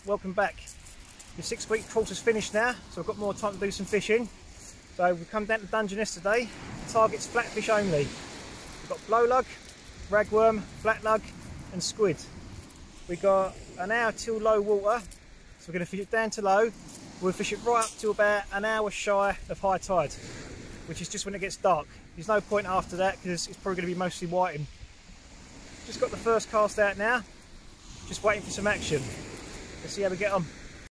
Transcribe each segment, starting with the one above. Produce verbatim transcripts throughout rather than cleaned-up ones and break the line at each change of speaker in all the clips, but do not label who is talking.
welcome back. The six week course is finished now, so I've got more time to do some fishing. So we've come down to Dungeness today. Target's flatfish only. We've got blowlug, ragworm, flatlug and squid. We've got an hour till low water, so we're going to fish it down to low. We'll fish it right up to about an hour shy of high tide, which is just when it gets dark. There's no point after that because it's probably going to be mostly whiting. Just got the first cast out now, just waiting for some action. Let's see how we get on.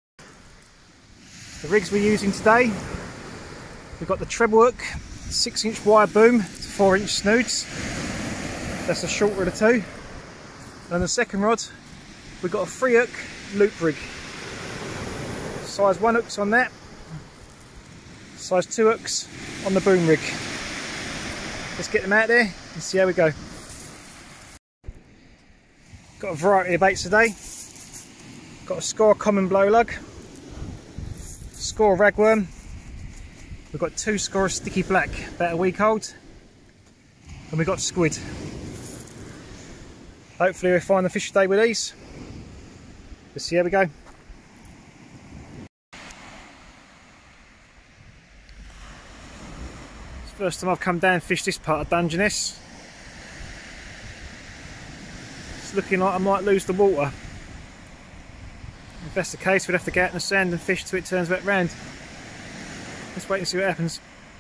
The rigs we're using today, we've got the treble hook, six inch wire boom to four inch snoods. That's the shorter of the two. And on the second rod, we've got a three hook loop rig. Size one hooks on that, size two hooks on the boom rig. Let's get them out there and see how we go. Got a variety of baits today. Got a score common blowlug, score ragworm. We've got two score sticky black, about a week old, and we've got squid. Hopefully we'll find the fish today with these. Let's see how we go. It's the first time I've come down and fished this part of Dungeness. It's looking like I might lose the water. If that's the case, we'd have to get out in the sand and fish till it turns back round. Let's wait and see what happens.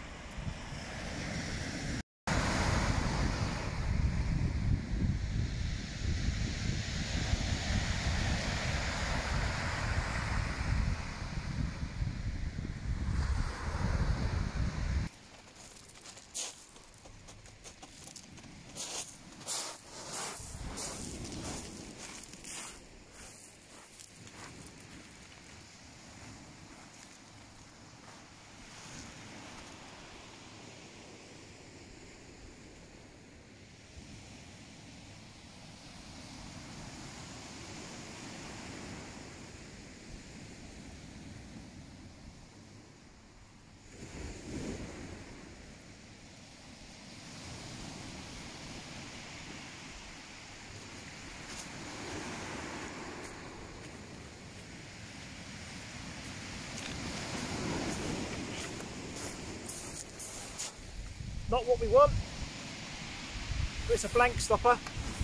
Not what we want, but it's a blank stopper.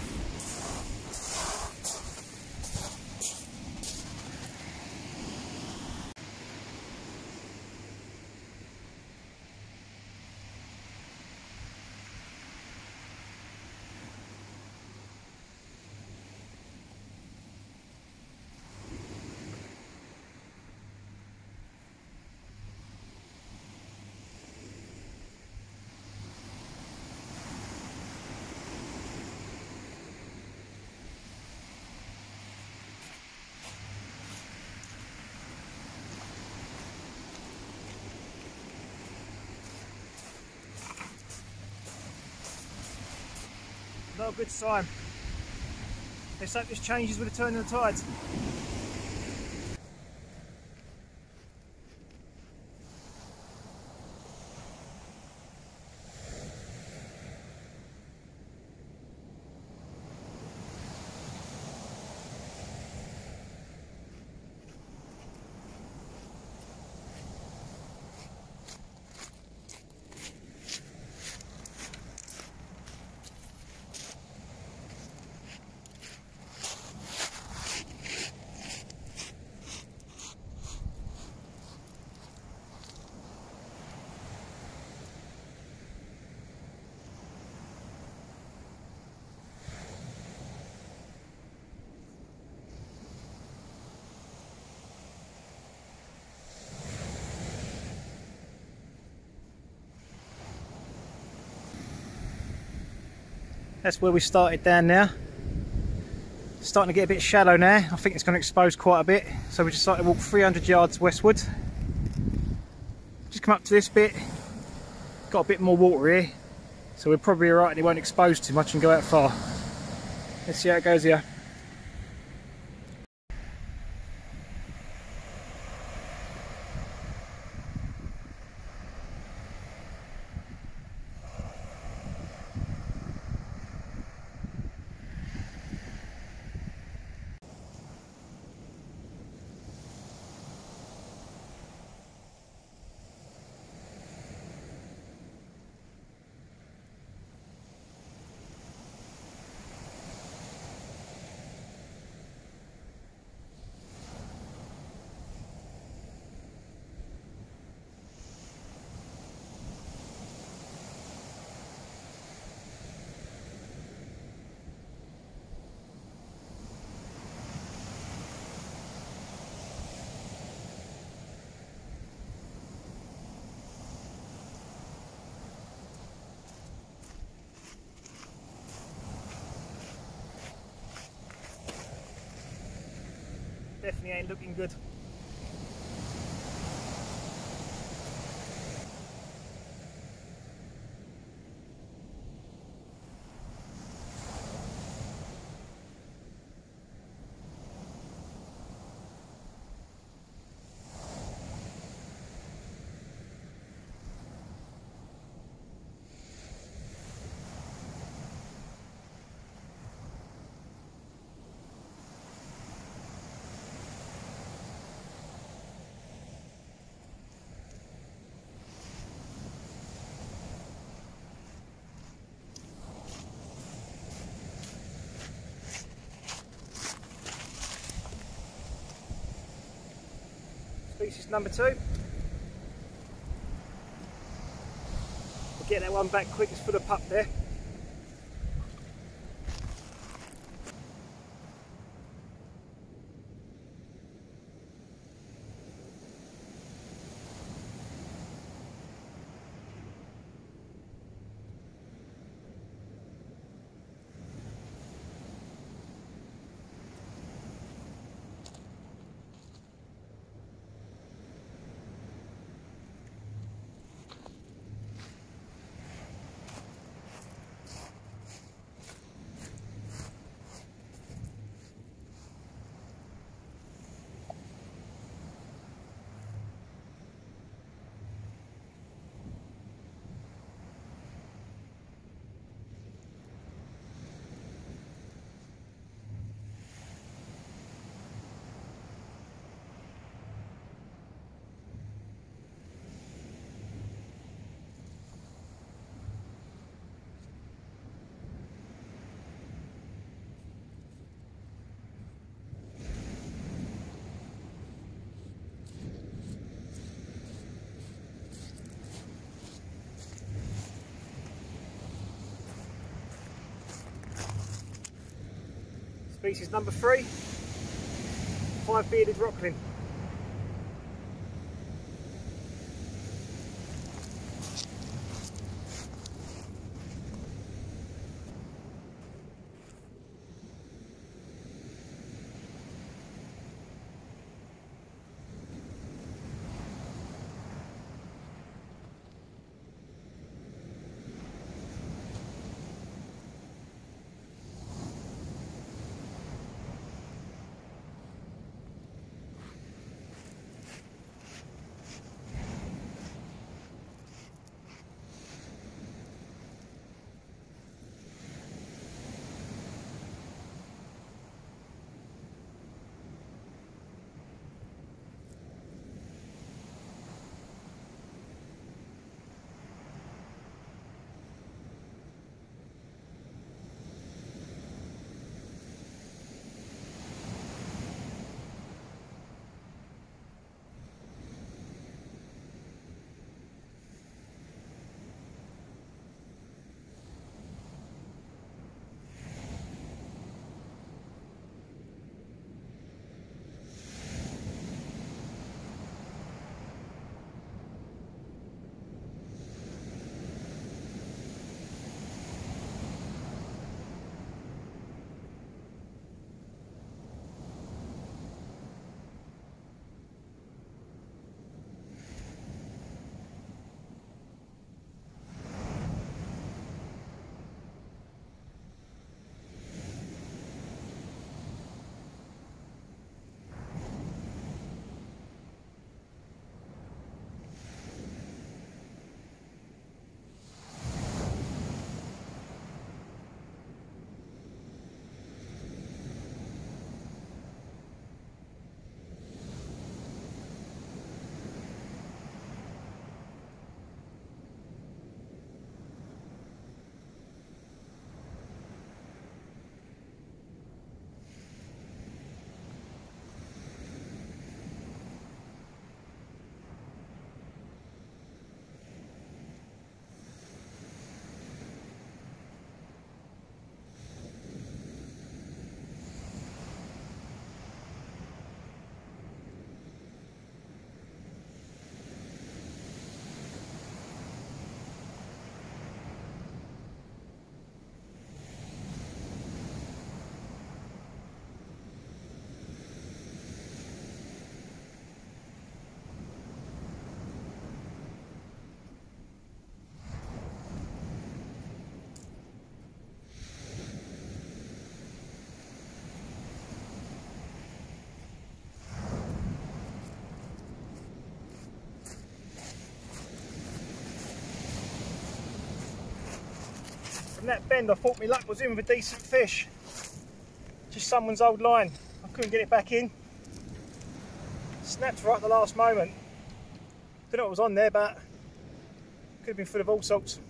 Not a good sign. Let's hope this changes with the turn of the tides. That's where we started down now. It's starting to get a bit shallow now. I think it's going to expose quite a bit. So we just decided to walk three hundred yards westward. Just come up to this bit. Got a bit more water here. So we're probably alright and it won't expose too much and go out far. Let's see how it goes here. definitely ain't looking good. Species number two. We'll get that one back quick, it's full of pup there. Species number three, five-bearded rockling. that bend I thought my luck was in with a decent fish. Just someone's old line. I couldn't get it back in. Snapped right at the last moment. Don't know what was on there, but could have been full of all sorts.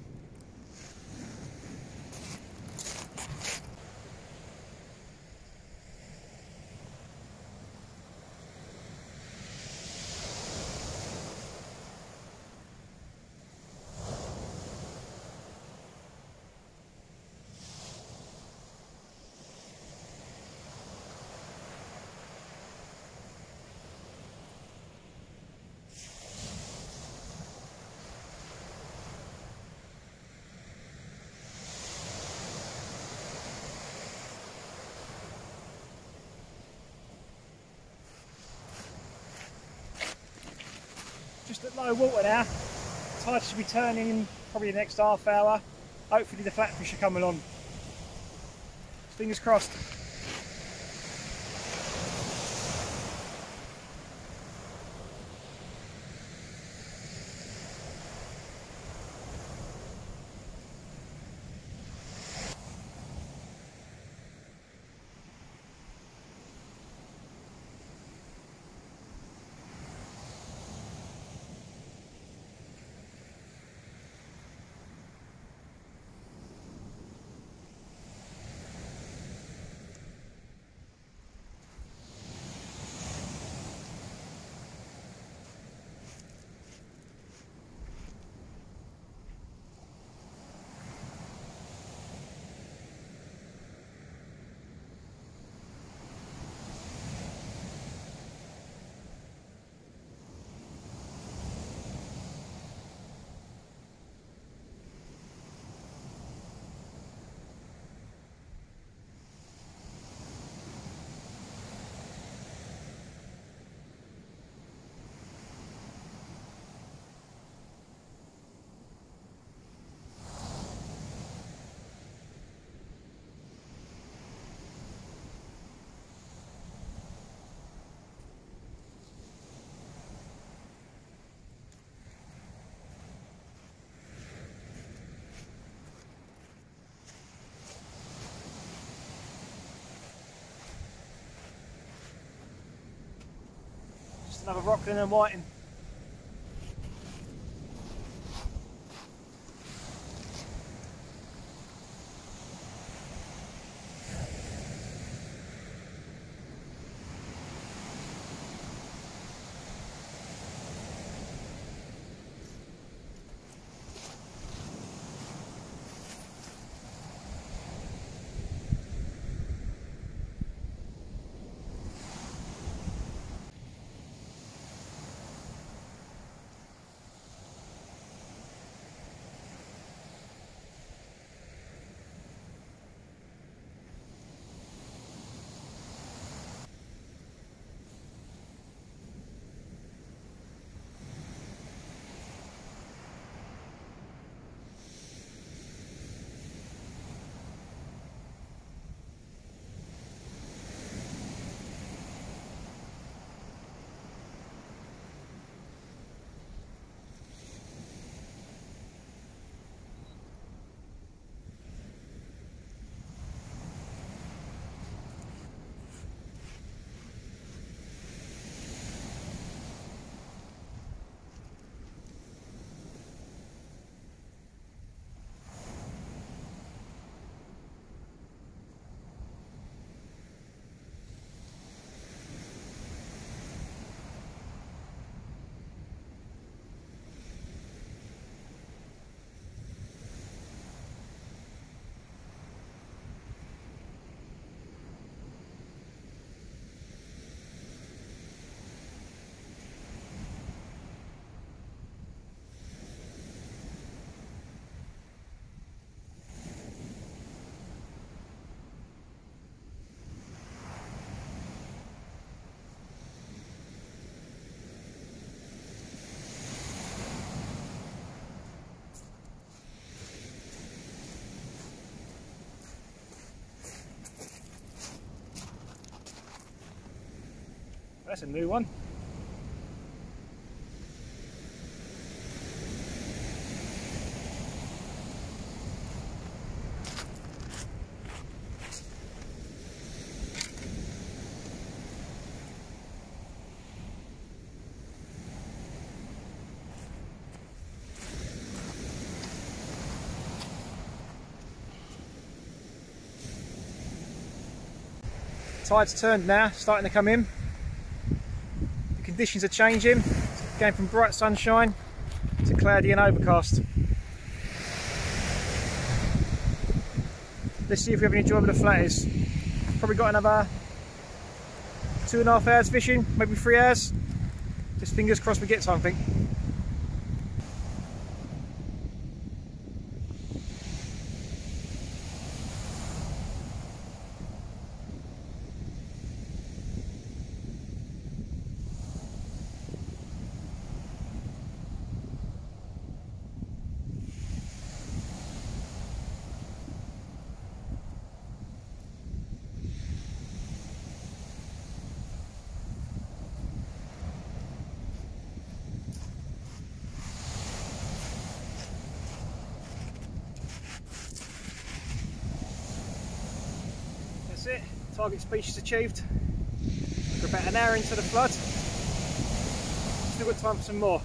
Just at low water now. Tide should be turning in probably the next half hour. Hopefully the flatfish are coming on. Fingers crossed. Another rockling and whiting. That's a new one. Tide's turned now, starting to come in. The conditions are changing, it's going from bright sunshine to cloudy and overcast. Let's see if we have any joy with the flatties. Probably got another two and a half hours fishing, maybe three hours. Just fingers crossed we get something. That's it, target species achieved. We're about an hour into the flood. Still got time for some more.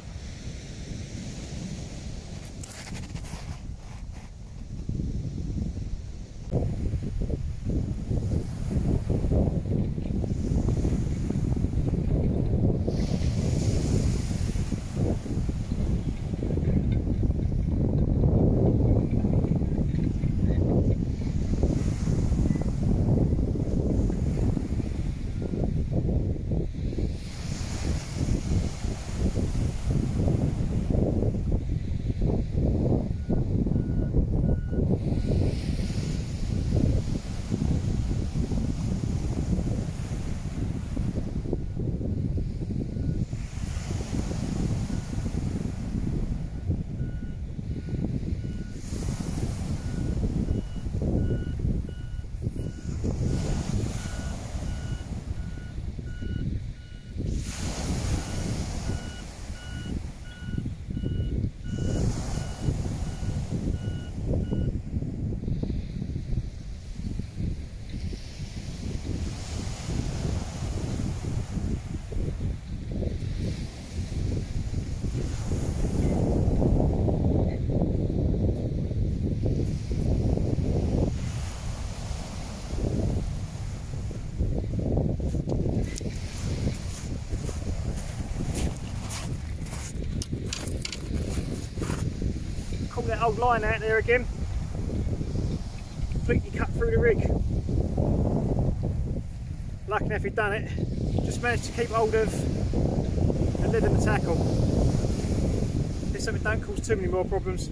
Caught that old line out there again. Completely cut through the rig. Lucky enough he'd done it. Just managed to keep hold of the lid and the tackle. This something don't cause too many more problems.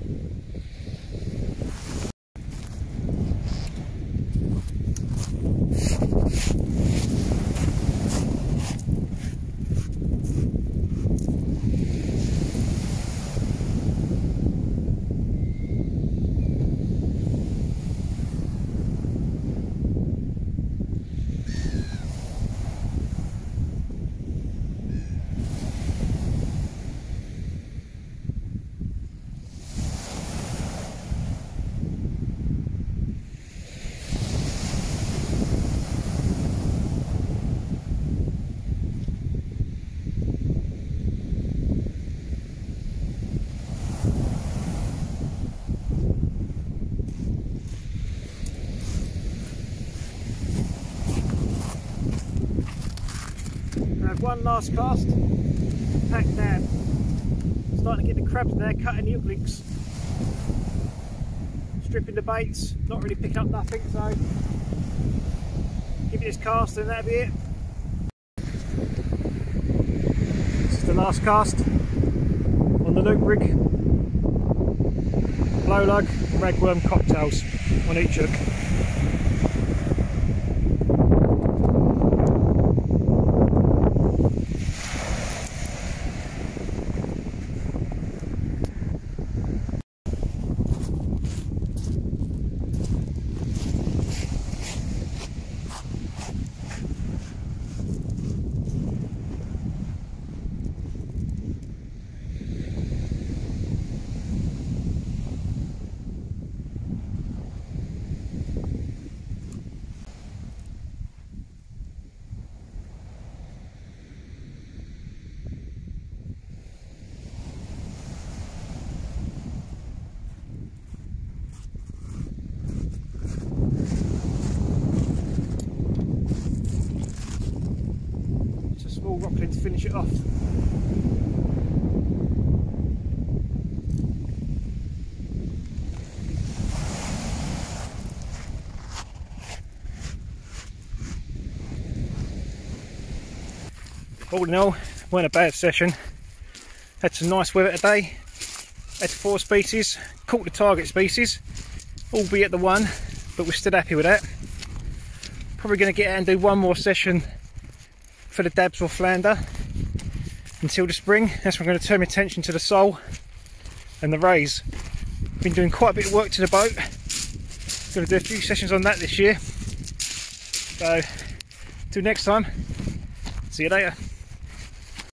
One last cast, pack down. Starting to get the crabs there, cutting the hook links. Stripping the baits, not really picking up nothing, so give it this cast and that'll be it. This is the last cast on the Luke rig. Blow lug, ragworm cocktails on each hook. it off. All in all, weren't a bad session. Had some nice weather today. Had four species, caught the target species, albeit the one, but we're still happy with that. Probably going to get out and do one more session for the dabs or flounder until the spring. That's when I'm going to turn my attention to the sole and the rays. Been doing quite a bit of work to the boat. Going to do a few sessions on that this year. So, till next time, see you later.